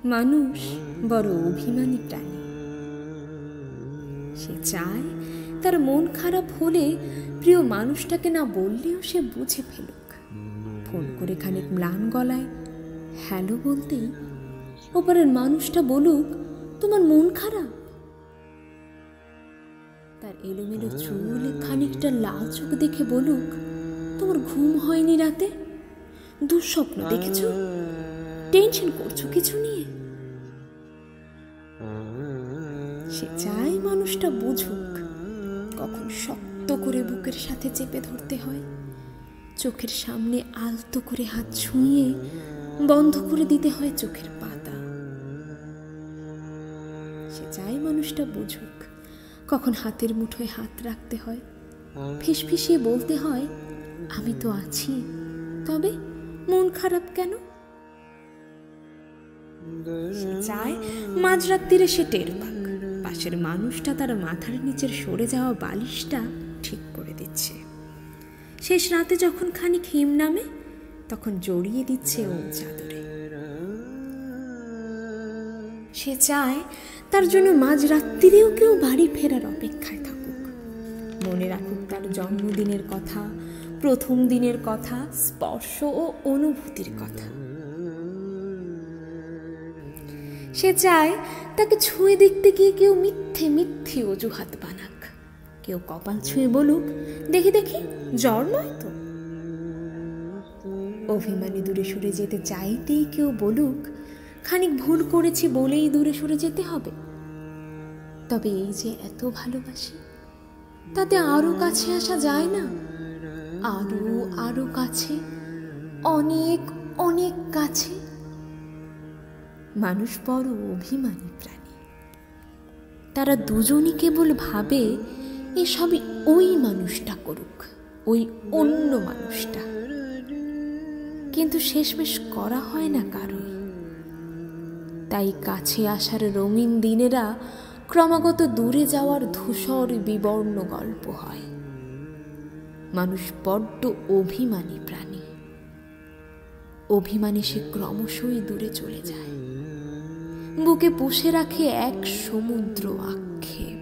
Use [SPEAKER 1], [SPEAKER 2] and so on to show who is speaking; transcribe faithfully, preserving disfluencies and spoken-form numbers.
[SPEAKER 1] মানুষ বড় অভিমানী প্রাণী। সে চায় তার মন খারাপ হলে প্রিয় মানুষটাকে না বললেও সে বুঝে ফেলুক। ফোন করে খানিক ম্লান গলায় হ্যালো বলতেই ওপরের মানুষটা বলুক, তোমার মন খারাপ। তার এলোমেলো চুল খানিকটা লাল চোখ দেখে বলুক, তোমার ঘুম হয়নি রাতে? দুঃস্বপ্ন দেখেছো? টেনশন করছো কিছু নিয়ে? সে চায় মানুষটা বুঝুক কখন শক্ত করে বুকের সাথে চেপে ধরতে হয়, চোখের সামনে আলতো করে হাত ছুঁয়ে বন্ধ করে দিতে হয় চোখের পাতা। সে চায় মানুষটা বুঝুক কখন হাতের মুঠোয় হাত রাখতে হয়, ফিসফিসিয়ে বলতে হয়, আমি তো আছি, তবে মন খারাপ কেন? সে চায় মাঝরাত্রিরে সে টের পাক পাশের মানুষটা তার মাথার নিচের সরে যাওয়া বালিশটা ঠিক করে দিচ্ছে। শেষ রাতে যখন খানিক হিম নামে তখন জড়িয়ে দিচ্ছে ও চাদরে। সে চায় তার জন্য মাঝরাত্রিরেও কেউ বাড়ি ফেরার অপেক্ষায় থাকুক, মনে রাখুক তার জন্মদিনের কথা, প্রথম দিনের কথা, স্পর্শ ও অনুভূতির কথা। সে চায় তাকে ছুঁয়ে দেখতে গিয়ে কেউ মিথ্যে মিথ্যে অজুহাত বানাক, কেউ কপাল ছুঁয়ে বলুক, দেখি দেখি জ্বর নয় তো। অভিমানী দূরে সরে যেতে চাইতেই কেউ বলুক, খানিক ভুল করেছি বলেই দূরে সরে যেতে হবে। তবে এই যে এত ভালোবাসি, তাতে আরো কাছে আসা যায় না? আরো আরো কাছে, অনেক অনেক কাছে। মানুষ বড় অভিমানী প্রাণী। তারা দুজনই কেবল ভাবে এসবই ওই মানুষটা করুক, ওই অন্য মানুষটা, কিন্তু শেষমেশ করা হয় না কারোই। তাই কাছে আসার রঙিন দিনেরা ক্রমাগত দূরে যাওয়ার ধূসর বিবর্ণ গল্প হয়। মানুষ বড্ড অভিমানী প্রাণী। অভিমানী সে ক্রমশই দূরে চলে যায়, বুকে পুষে রাখে এক সমুদ্র আক্ষেপ।